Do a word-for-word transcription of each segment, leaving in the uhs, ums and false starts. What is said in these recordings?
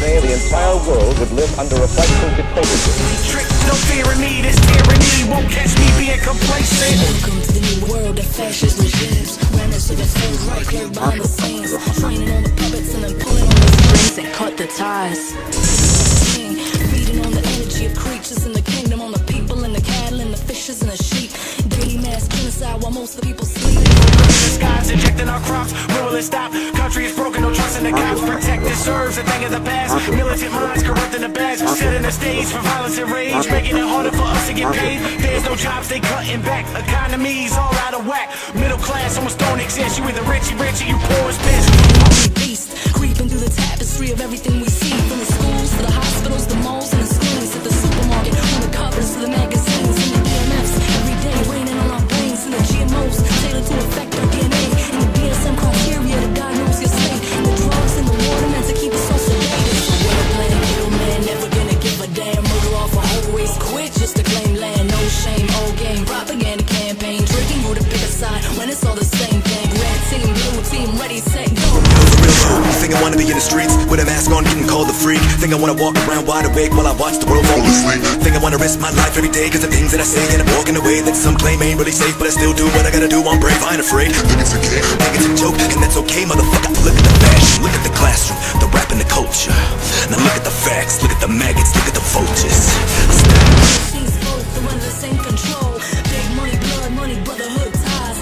day, the entire world would live under a frightful dictatorship. Trick, no fear in me, this tyranny won't catch me being complacent. Welcome to the new world of fascist regimes. Ran into the third right here behind the scenes, training on the puppets and then pulling on the strings and cut the ties. Feeding on the energy of creatures in the kingdom, on the people and the cattle and the fishes and the sheep. Daily mass genocide while most of the people sleep. The skies injecting our crops, when will it stop? Country is broken, no trust in the cops. Protect the serves, a thing of the past. Militant minds corrupting the badge, setting the stage for violence and rage, making it harder for us to get paid. There's no jobs, they cutting back. Economy's all out of whack. Middle class almost don't exist. You either rich, rich, or you poor as bitch. Beast creeping through the tapestry of everything we see, from the schools to the hospitals, the malls and the screens at the supermarket, on the covers to the magazines and the E M Fs. Every day raining on our brains and the G M Os tailored to affect our D N A. And the D S M criteria to diagnose your state. And the drugs and the water meant to keep us all sedated. So what a plan, kill man, never gonna give a damn. Murder off a whole race, quit just to claim land. No shame, old game, propaganda campaign, tricking you to pick a side when it's all the same thing. Red team, blue team, ready, set, go. Think I wanna be in the streets with a mask on, getting called a freak. Think I wanna walk around wide awake while I watch the world fall asleep. Think I wanna risk my life every day cause the things that I say, and I'm walking away that some claim ain't really safe, but I still do what I gotta do. I'm brave, I ain't afraid. Think it's a game, think it's a joke, and that's okay, motherfucker. Look at the fashion, look at the classroom, the rap and the culture. Now look at the facts, look at the maggots, look at the vultures. These both are under the same control. Big money, blood money, brotherhood ties.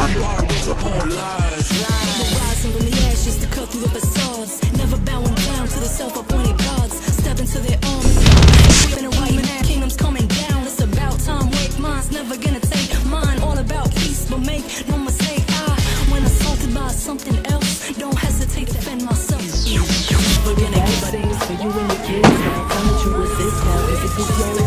Rising from the ashes to cut through the facades, never bowing down to the self-appointed gods. Step into their arms, in a right man, kingdom's coming down. It's about time, wake minds, never gonna take mine. All about peace, but make no mistake, I, when assaulted by something else, don't hesitate to defend myself. Never gonna give a for you and your kids now. Come that you resist now. If it's your